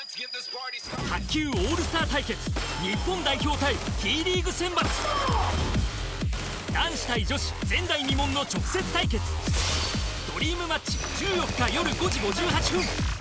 卓球オールスター対決、日本代表対 T リーグ選抜。男子対女子前代未聞の直接対決。ドリームマッチ14日夜5時58分。